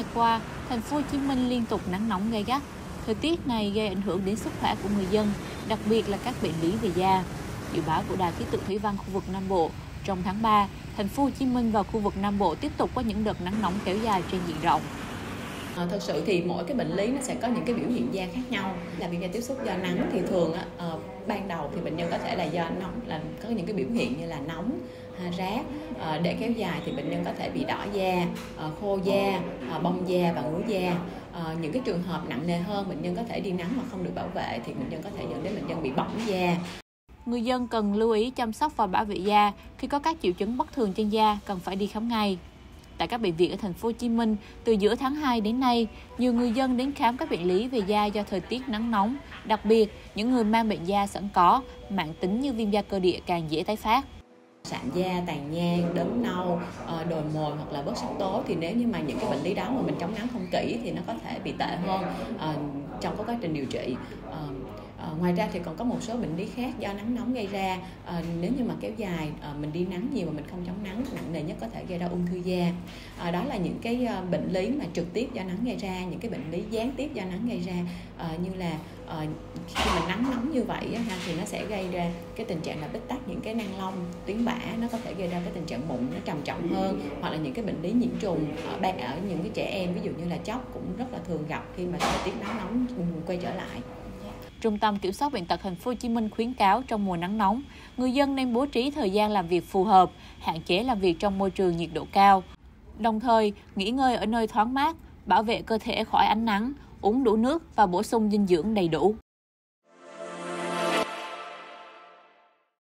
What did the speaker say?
qua, thành phố Hồ Chí Minh liên tục nắng nóng gay gắt. Thời tiết này gây ảnh hưởng đến sức khỏe của người dân, đặc biệt là các bệnh lý về da. Dự báo của Đài khí tượng thủy văn khu vực Nam Bộ, trong tháng 3, thành phố Hồ Chí Minh và khu vực Nam Bộ tiếp tục có những đợt nắng nóng kéo dài trên diện rộng. Thật sự thì mỗi cái bệnh lý nó sẽ có những cái biểu hiện da khác nhau. Là viêm da tiếp xúc do nắng thì thường ban đầu thì bệnh nhân có thể là do nóng, là có những cái biểu hiện như là nóng, rát. Để kéo dài thì bệnh nhân có thể bị đỏ da, khô da, bong da và ngứa da. Những cái trường hợp nặng nề hơn, bệnh nhân có thể đi nắng mà không được bảo vệ thì bệnh nhân có thể dẫn đến bệnh nhân bị bỏng da. Người dân cần lưu ý chăm sóc và bảo vệ da. Khi có các triệu chứng bất thường trên da, cần phải đi khám ngay. Tại các bệnh viện ở thành phố Hồ Chí Minh, từ giữa tháng 2 đến nay, nhiều người dân đến khám các bệnh lý về da do thời tiết nắng nóng. Đặc biệt, những người mang bệnh da sẵn có, mãn tính như viêm da cơ địa càng dễ tái phát. Sạm da, tàn nhang, đốm nâu, đồi mồi hoặc là bớt sắc tố thì nếu như mà những cái bệnh lý đó mà mình chống nắng không kỹ thì nó có thể bị tệ hơn trong quá trình điều trị. Ngoài ra thì còn có một số bệnh lý khác do nắng nóng gây ra. Nếu như mà kéo dài, mình đi nắng nhiều mà mình không chống nắng, nặng nề nhất có thể gây ra ung thư da. Đó là những cái bệnh lý mà trực tiếp do nắng gây ra. Những cái bệnh lý gián tiếp do nắng gây ra như là khi mà nắng nóng như vậy thì nó sẽ gây ra cái tình trạng là bít tắc những cái nang lông, tuyến bã, nó có thể gây ra cái tình trạng mụn nó trầm trọng hơn, hoặc là những cái bệnh lý nhiễm trùng ở những cái trẻ em, ví dụ như là chóc cũng rất là thường gặp khi mà thời tiết nắng nóng quay trở lại. Trung tâm Kiểm soát Bệnh tật thành phố Hồ Chí Minh khuyến cáo trong mùa nắng nóng, người dân nên bố trí thời gian làm việc phù hợp, hạn chế làm việc trong môi trường nhiệt độ cao. Đồng thời, nghỉ ngơi ở nơi thoáng mát, bảo vệ cơ thể khỏi ánh nắng, uống đủ nước và bổ sung dinh dưỡng đầy đủ.